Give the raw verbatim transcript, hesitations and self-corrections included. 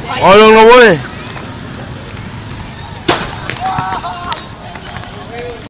อ๋อลงแล้วเว้ย